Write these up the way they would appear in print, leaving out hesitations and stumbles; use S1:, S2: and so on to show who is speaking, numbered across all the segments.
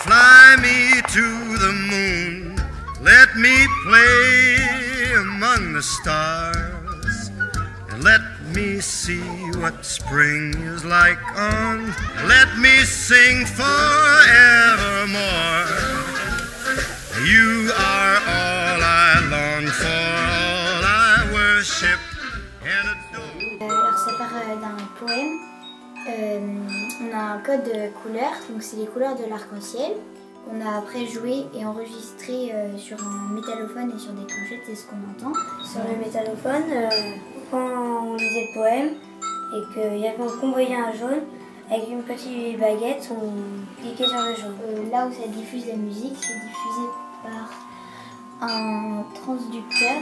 S1: Fly me to the moon, let me play among the stars, and let me see what spring is like on, let me sing forevermore. You are all I long for, all I worship and adore.
S2: Alors ça part d'un poème. On a un code de couleurs, donc c'est les couleurs de l'arc-en-ciel. On a après joué et enregistré sur un métallophone et sur des clochettes, c'est ce qu'on entend.
S3: Sur le métallophone, quand on lisait le poème et qu'on voyait un jaune, avec une petite baguette, on cliquait sur le jaune.
S2: Là où ça diffuse la musique, c'est diffusé par un transducteur.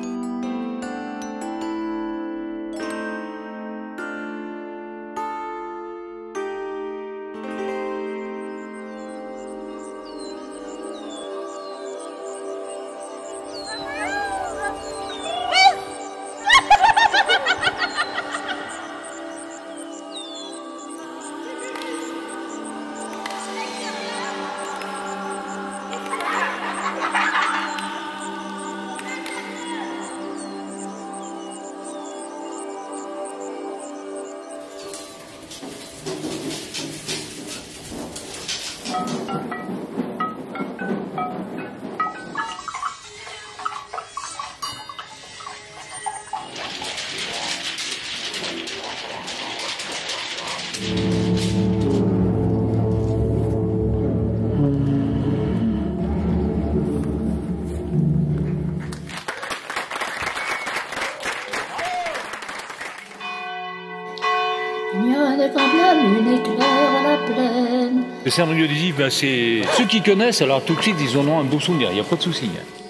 S4: Il y a un vent de la lune éclaire à la plaine.
S5: Le cérémonieux du livre, c'est ceux qui connaissent, alors tout de suite ils en ont un beau souvenir, il n'y a pas de souci.